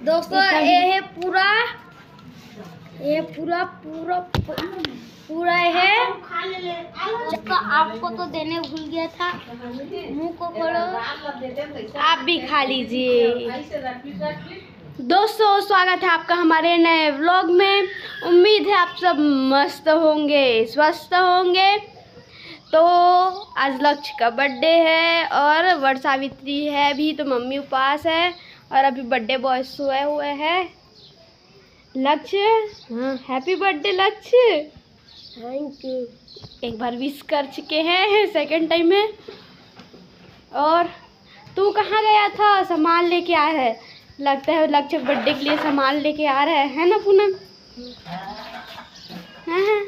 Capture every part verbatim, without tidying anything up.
दोस्तों ये है पूरा ये पूरा पूरा पूरा है। तो आपको तो देने भूल गया था, मुंह को खोलो, आप भी खा लीजिए। दोस्तों स्वागत है आपका हमारे नए व्लॉग में। उम्मीद है आप सब मस्त होंगे, स्वस्थ होंगे। तो आज लक्ष्य का बर्थडे है और वट सावित्री है भी, तो मम्मी उपास है और अभी बर्थडे बॉय सोए हुए हैं। लक्ष्य, हाँ happy birthday Lakshya. Thank you. एक बार विश कर चुके हैं, सेकंड टाइम है। और तू कहाँ गया था? सामान लेके आ है, लगता है लक्ष्य बर्थडे के लिए सामान लेके आ रहा है, है ना पूनम? हाँ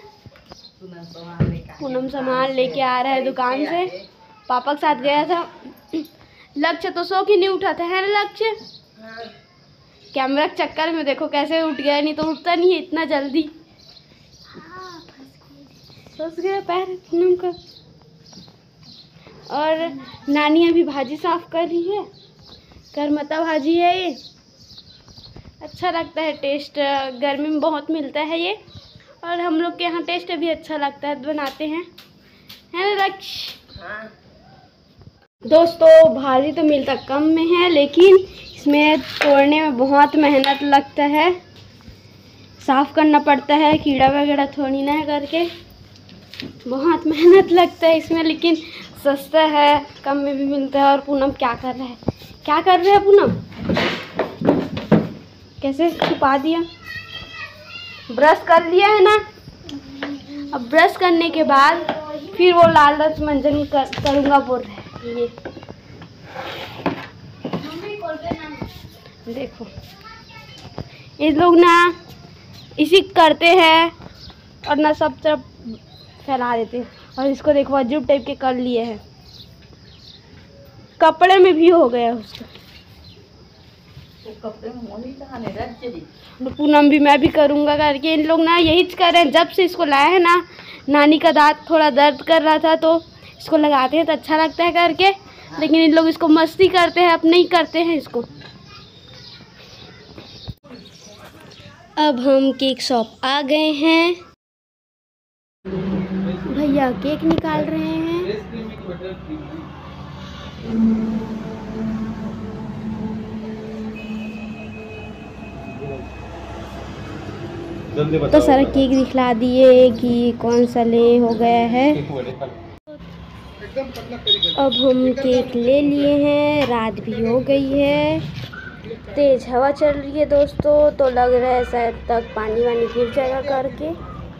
पूनम सामान लेके आ रहा है दुकान से, पापा के साथ गया था। लक्ष्य तो सो के नहीं उठा था, है ना लक्ष्य? कैमरा के चक्कर में देखो कैसे उठ गया, नहीं तो उठता नहीं है इतना जल्दी। फंस गया पैर पूनम का। और नानी अभी भाजी साफ कर रही है, करमता भाजी है ये, अच्छा लगता है टेस्ट, गर्मी में बहुत मिलता है ये और हम लोग के यहाँ टेस्ट भी अच्छा लगता है, बनाते हैं, है ना लक्ष्य? हाँ। दोस्तों भाजी तो मिलता कम में है, लेकिन इसमें तोड़ने में बहुत मेहनत लगता है, साफ़ करना पड़ता है, कीड़ा वगैरह थोड़ी ना करके, बहुत मेहनत लगता है इसमें, लेकिन सस्ता है, कम में भी मिलता है। और पूनम क्या कर रहा है? क्या कर रहे हैं पूनम? कैसे छुपा दिया? ब्रश कर लिया है ना? अब ब्रश करने के बाद फिर वो लाल रस मंजन कर, करूँगा बोल रहे हैं। ये देखो ये लोग ना इसी करते हैं और ना सब तरफ फैला देते हैं। और इसको देखो अजूब टाइप के कर लिए हैं, कपड़े में भी हो गया उसका। पूनम भी, मैं भी करूँगा करके। इन लोग ना यही कर रहे हैं, जब से इसको लाया है ना, नानी का दांत थोड़ा दर्द कर रहा था तो इसको लगाते हैं तो अच्छा लगता है करके, लेकिन इन लोग इसको मस्ती करते हैं, अपने ही करते हैं इसको। अब हम केक शॉप आ गए हैं, भैया केक निकाल रहे हैं। तो सारा केक दिखला दिए कि कौन सा ले हो गया है। अब हम केक ले लिए हैं, रात भी हो गई है, तेज हवा चल रही है दोस्तों, तो लग रहा है शायद तक पानी वानी गिर जाएगा करके।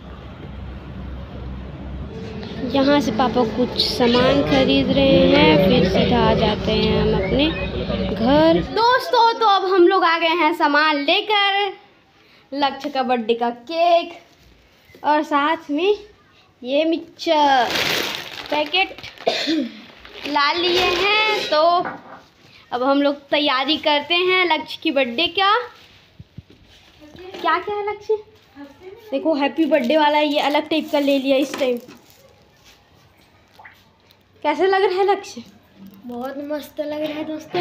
यहाँ से पापा कुछ सामान खरीद रहे हैं, फिर सीधा आ जाते हैं हम अपने घर। दोस्तों तो अब हम लोग आ गए हैं सामान लेकर, लक्ष्य का बर्थडे का केक और साथ में ये मिक्सचर पैकेट ला लिए हैं। तो अब हम लोग तैयारी करते हैं लक्ष्य की बर्थडे का। क्या क्या है लक्ष्य? देखो हैप्पी बर्थडे वाला ये अलग टाइप का ले लिया इस टाइम। कैसे लग रहा है लक्ष्य? बहुत मस्त लग रहा है दोस्तों।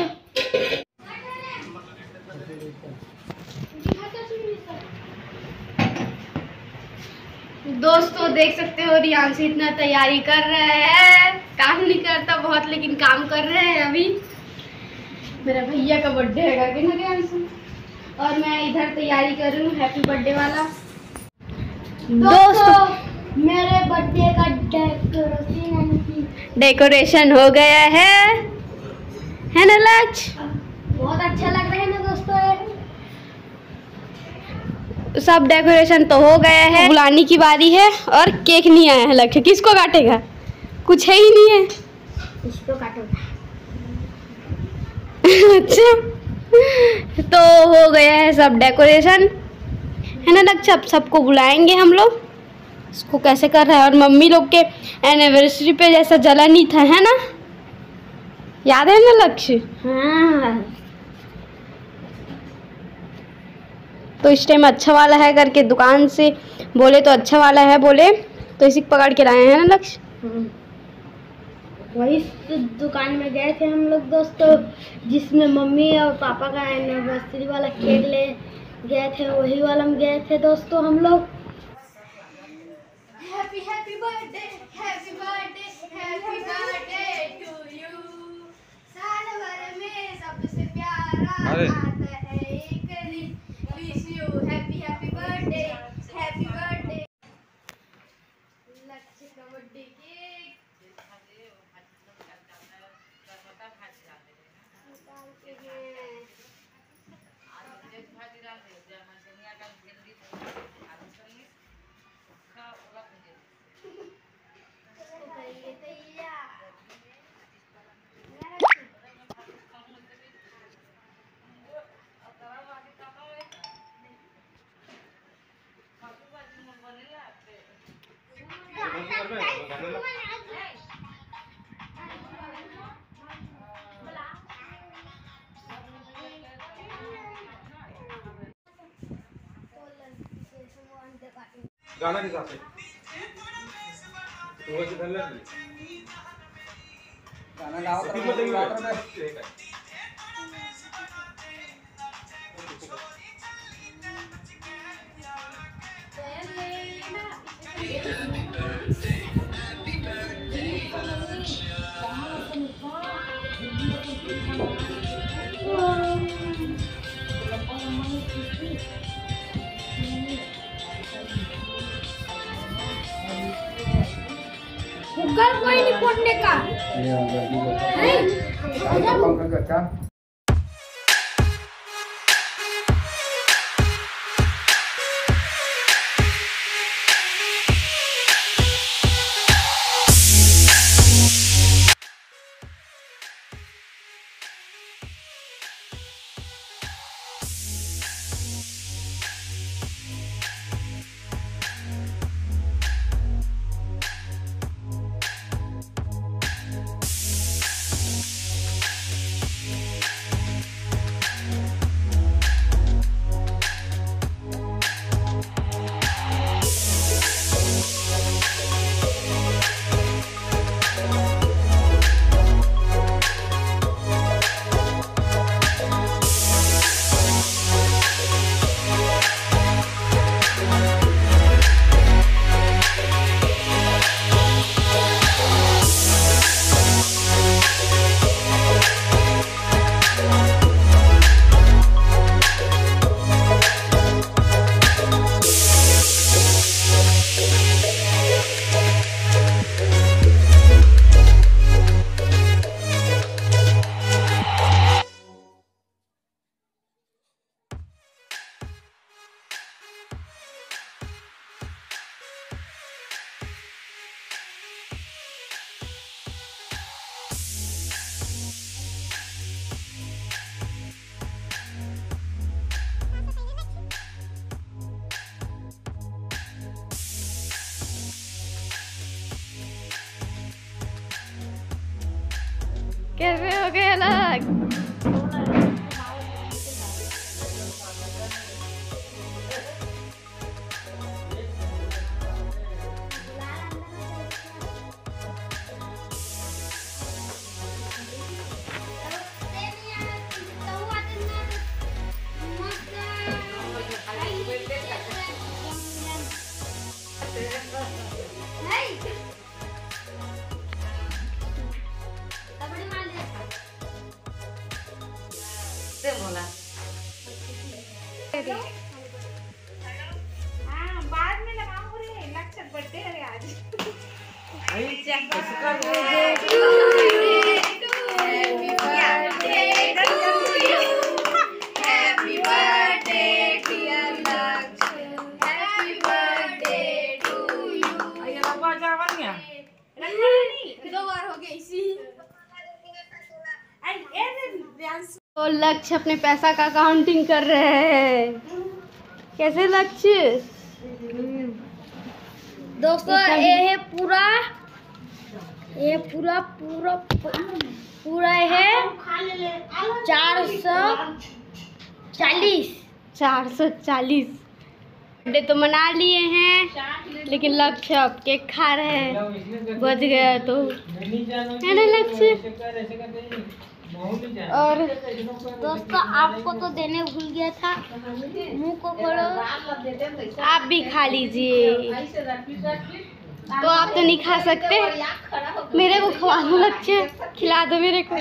दोस्तों देख सकते हो रियांशी इतना तैयारी कर रहे हैं, काम नहीं करता बहुत लेकिन काम कर रहे हैं। अभी मेरा भैया का बर्थडे है कि ना रियांशी, और मैं इधर तैयारी कर रही हूँ हैप्पी बर्थडे वाला। दोस्तों मेरे बर्थडे का डेकोरेशन डेकोरेशन हो गया है, है ना लक्ष्य? बहुत अच्छा लग रहा है ना दोस्तों। सब डेकोरेशन तो हो गया है, बुलाने की बारी है और केक नहीं आया है लक्ष्य। किसको काटेगा? कुछ है ही नहीं है, इसको काटूंगा। अच्छा तो हो गया है सब डेकोरेशन, है ना लक्ष्य? अब सबको बुलाएंगे हम लोग। इसको कैसे कर रहा है? और मम्मी लोग के एनिवर्सरी पे जैसा जला नहीं था, है ना? याद है ना लक्ष्य? हाँ। तो इस टाइम अच्छा वाला है करके दुकान से बोले तो अच्छा वाला है बोले, तो इसी को पकड़ के लाए हैं ना लक्ष्य? वही दुकान में गए थे हम लोग दोस्तों, जिसमें मम्मी और पापा का एनिवर्सरी वाला केक ले गए थे, वही वाला में गए थे दोस्तों हम लोग। Happy happy birthday, happy birthday, happy birthday to you. साल भर में सबसे प्यारा आता है एक दिन, wish you happy happy birthday, happy birthday. Lakshya का बर्थडे केक गाना के साथ तो वैसे धर ले गाना गाओ तो ठीक है। कुकर कोई नहीं फोड़ने का कैसे हो गए अलग। बोला हाँ बाद में लगाऊंगी रे लक्ष्य बर्थडे है आज। Happy birthday dear Lakshya, happy birthday to you. अरे बाबा जावन या दो बार हो गई इसी। तो लक्ष्य अपने पैसा का काउंटिंग कर रहे हैं। कैसे लक्ष्य? दोस्तों ये है पूरा, ये पूरा पूरा पूरा है चार सौ चालीस चार सौ चालीस बर्थडे तो मना लिए हैं, लेकिन लक्ष्य अब केक खा रहे हैं। बच गया तो है ना लक्ष्य। और दोस्तों आपको तो देने भूल गया था, मुंह को खोलो, आप भी खा लीजिए। तो आप तो नहीं खा सकते, मेरे को खवा दो लक्ष्य, खिला दो मेरे को।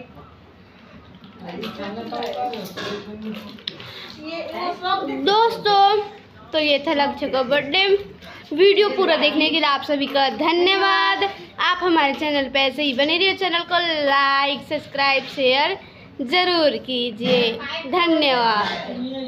दोस्तों तो ये था लक्ष्य का बर्थडे। वीडियो पूरा देखने के लिए आप सभी का धन्यवाद। आप हमारे चैनल पे ऐसे ही बने रहिए, चैनल को लाइक सब्सक्राइब शेयर ज़रूर कीजिए। धन्यवाद।